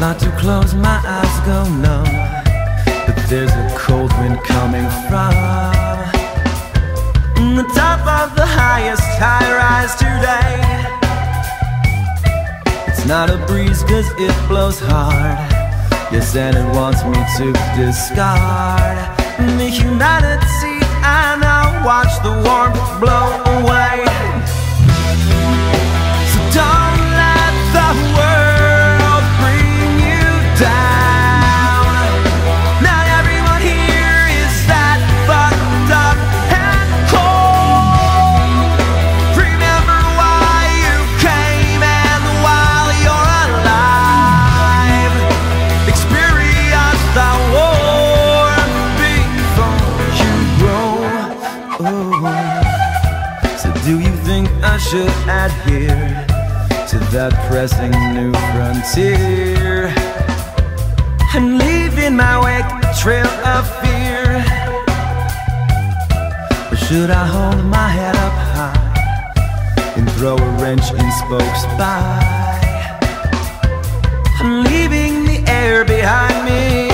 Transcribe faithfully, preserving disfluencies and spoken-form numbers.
Like to close my eyes, go numb, but there's a cold wind coming from the top of the highest high-rise today. It's not a breeze cause it blows hard, yes, and it wants me to discard the humanity I now watch the warmth blow away. So don't let the world bring you down. Not everyone here is that fucked up and cold. Remember why you came and while you're alive, experience the warmth before you grow. Oh. So do you think I should adhere to that pressing new frontier and leave in my wake a trail of fear? Or should I hold my head up high and throw a wrench in spokes by, leaving the air behind me?